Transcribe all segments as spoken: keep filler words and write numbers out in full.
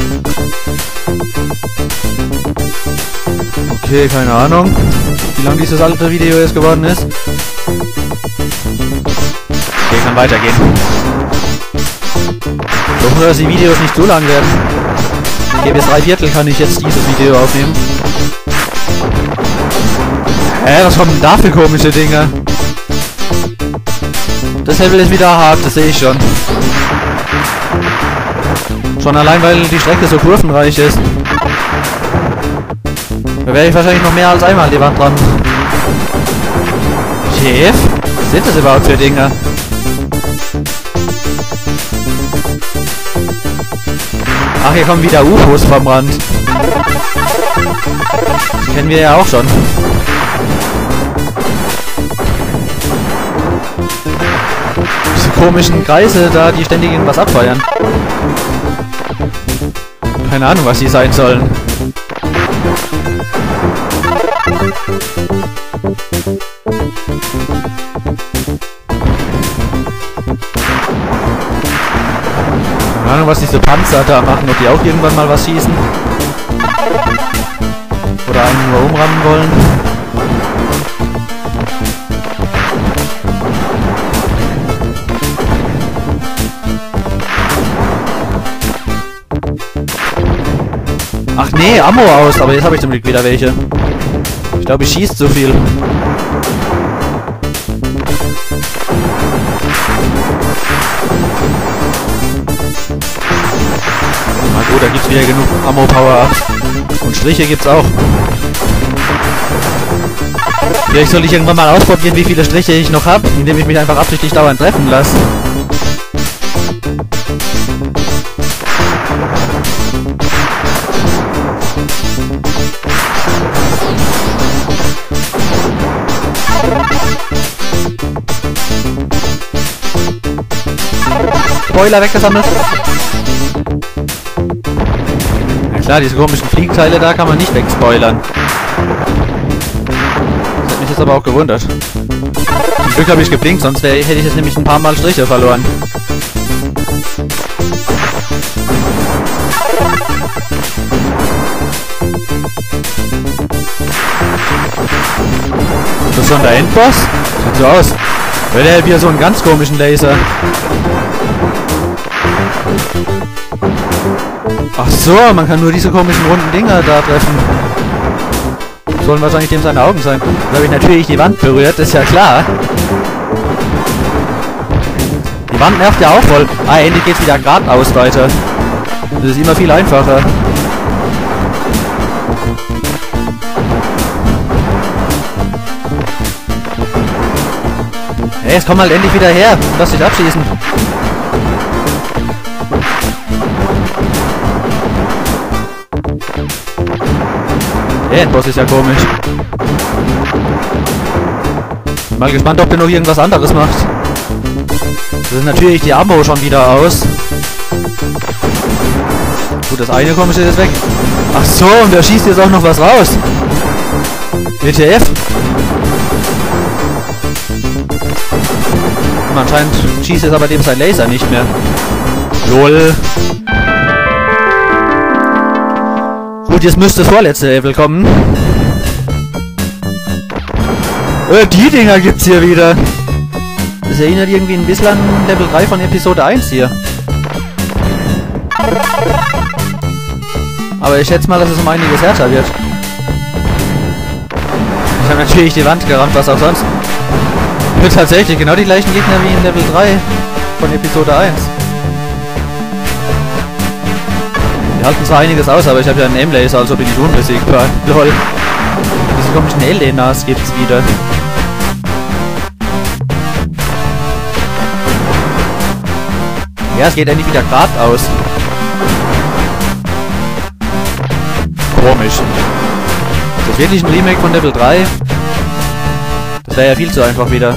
Okay, keine Ahnung, wie lang dieses alte Video jetzt geworden ist. Okay, kann weitergehen. Ich hoffe nur, dass die Videos nicht zu lang werden. Okay, bis drei Viertel kann ich jetzt dieses Video aufnehmen. Hä, was kommen denn da für komische Dinge? Das Level ist wieder hart, das sehe ich schon. Schon allein, weil die Strecke so kurvenreich ist. Da werde ich wahrscheinlich noch mehr als einmal an die Wand dran. Chef? Was sind das überhaupt für Dinge? Ach, hier kommen wieder U F Os vom Rand. Das kennen wir ja auch schon. Diese komischen Kreise da, die ständig irgendwas abfeuern. Keine Ahnung, was die sein sollen. Keine Ahnung, was diese Panzer da machen, ob die auch irgendwann mal was schießen. Oder einen nur umrammen wollen. Ach nee, Ammo aus, aber jetzt habe ich zum Glück wieder welche. Ich glaube, ich schieße zu viel. Na gut, da gibt es wieder genug Ammo-Power. Und Striche gibt's auch. Vielleicht soll ich irgendwann mal ausprobieren, wie viele Striche ich noch habe, indem ich mich einfach absichtlich dauernd treffen lasse. Spoiler weggesammelt. Ja klar, diese komischen Fliegenteile da kann man nicht wegspoilern. Das hat mich jetzt aber auch gewundert. Zum Glück habe ich geblinkt, sonst wär, hätte ich jetzt nämlich ein paar Mal Striche verloren. Ist das schon der Endboss? Sieht so aus. Weil der hat wieder so einen ganz komischen Laser. Ach so, man kann nur diese komischen runden Dinger da treffen. Sollen wahrscheinlich dem seine Augen sein. Da habe ich natürlich die Wand berührt, ist ja klar. Die Wand nervt ja auch voll. Ah, endlich geht's wieder geradeaus weiter. Das ist immer viel einfacher. Hey, jetzt komm halt endlich wieder her. Lass dich abschießen. Der Endboss ist ja komisch. Mal gespannt, ob der noch irgendwas anderes macht. Das ist natürlich die Ammo schon wieder aus. Gut, das eine komische ist weg. Ach so, und der schießt jetzt auch noch was raus. W T F? Und anscheinend schießt jetzt aber dem sein Laser nicht mehr. Lol. Gut, jetzt müsste das vorletzte Level kommen. Äh, die Dinger gibt's hier wieder. Das erinnert irgendwie ein bisschen an Level drei von Episode eins hier. Aber ich schätze mal, dass es um einiges härter wird. Ich habe natürlich die Wand gerammt, was auch sonst. Wird tatsächlich genau die gleichen Gegner wie in Level drei von Episode eins. Die halten zwar einiges aus, aber ich habe ja einen M-Laser, also bin ich unbesiegbar. Lol. Diese komischen Elenas gibt's wieder. Ja, es geht endlich wieder geradeaus. Komisch. Ist das wirklich ein Remake von Level drei? Das wäre ja viel zu einfach wieder.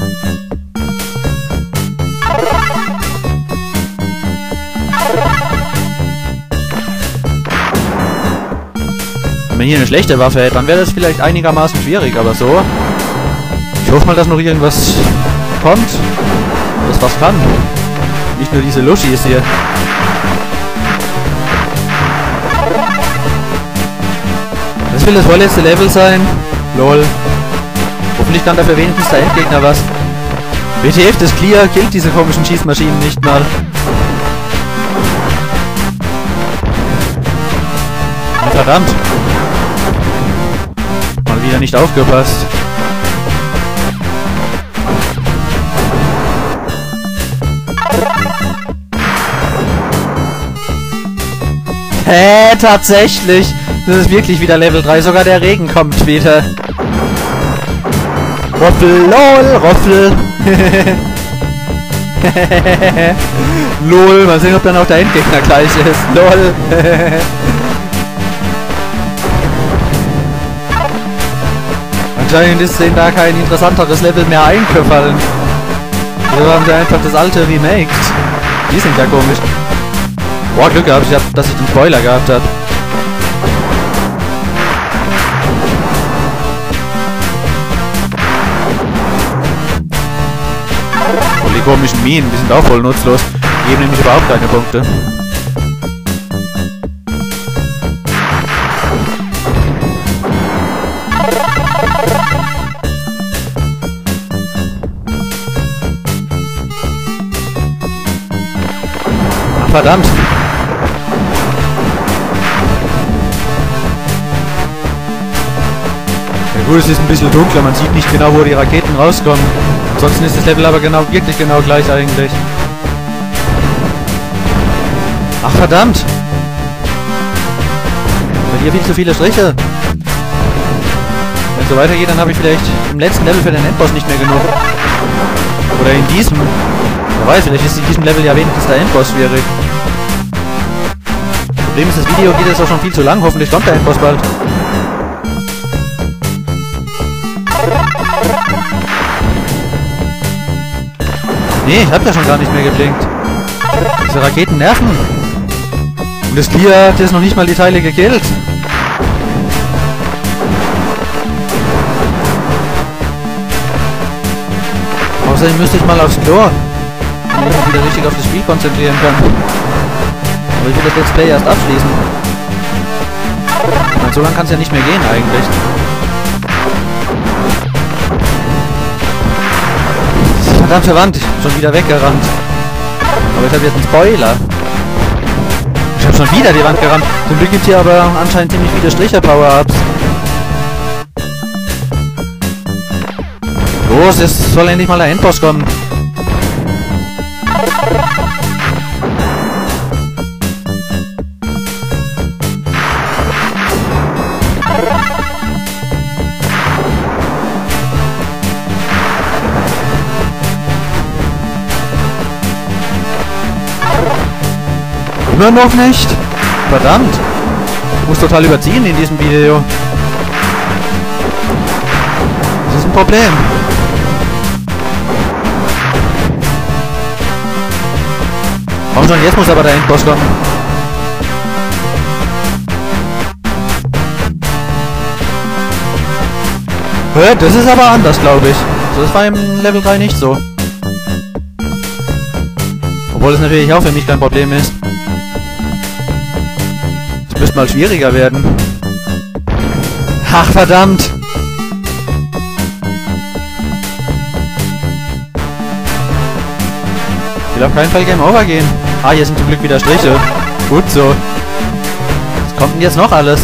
Wenn man hier eine schlechte Waffe hätte, dann wäre das vielleicht einigermaßen schwierig, aber so. Ich hoffe mal, dass noch irgendwas kommt, das was kann. Nicht nur diese Luschis hier. will das vorletzte Level sein. Lol. Hoffentlich kann dafür wenigstens der Endgegner was. W T F, das Clear killt diese komischen Schießmaschinen nicht mal. Verdammt. Mal wieder nicht aufgepasst. Hä, tatsächlich. Das ist wirklich wieder Level drei. Sogar der Regen kommt wieder. Roffel, lol, Roffel. Lol, mal sehen, ob dann auch der Endgegner gleich ist. Lol. Anscheinend ist denen da kein interessanteres Level mehr eingefallen. So haben sie einfach das alte remaked. Die sind ja komisch. Boah, Glück gehabt, dass ich den Spoiler gehabt habe. Und die komischen Minen, die sind auch voll nutzlos. Die geben nämlich überhaupt keine Punkte. Ach, verdammt. Ja gut, es ist ein bisschen dunkler, man sieht nicht genau, wo die Raketen rauskommen. Ansonsten ist das Level aber genau, wirklich genau gleich eigentlich. Ach verdammt! Bei dir viel zu viele Striche. Wenn es so weitergeht, dann habe ich vielleicht im letzten Level für den Endboss nicht mehr genug. Oder in diesem. Wer weiß, vielleicht ist in diesem Level ja wenigstens der Endboss schwierig. Problem ist, das Video geht jetzt auch schon viel zu lang. Hoffentlich kommt der Endboss bald. Nee, ich hab ja schon gar nicht mehr geblinkt. Diese Raketen nerven. Und das Clear hat jetzt noch nicht mal die Teile gekillt. Außerdem müsste ich mal aufs Klo, damit ich mich wieder richtig auf das Spiel konzentrieren kann. Aber ich will das Let's Play erst abschließen. Ich meine, so lange kann es ja nicht mehr gehen eigentlich. Verdammt verwandt, ich bin schon wieder weggerannt. Aber ich habe jetzt einen Spoiler. Ich habe schon wieder die Wand gerannt. Zum Glück gibt es hier aber anscheinend ziemlich viele Stricher-Power-Ups. Los, jetzt soll endlich mal der Endboss kommen. Immer noch nicht? Verdammt. Ich muss total überziehen in diesem Video. Das ist ein Problem. Komm schon, jetzt muss aber der Endboss kommen. Hä, das ist aber anders, glaube ich. Das war im Level drei nicht so. Obwohl es natürlich auch für mich kein Problem ist. Es müsste mal schwieriger werden. Ach, verdammt! Ich will auf keinen Fall Game Over gehen. Ah, hier sind zum Glück wieder Striche. Gut so. Was kommt denn jetzt noch alles?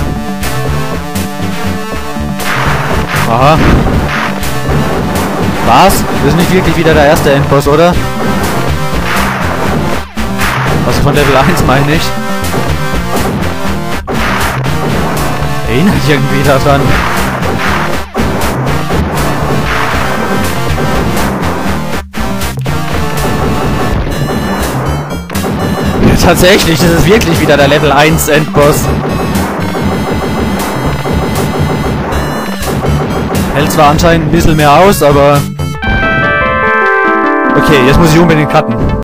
Aha. Was? Das ist nicht wirklich wieder der erste Endboss, oder? Also von Level eins meine ich. Erinnert irgendwie daran. Ja, tatsächlich, das ist wirklich wieder der Level eins Endboss. Hält zwar anscheinend ein bisschen mehr aus, aber... Okay, jetzt muss ich unbedingt cutten.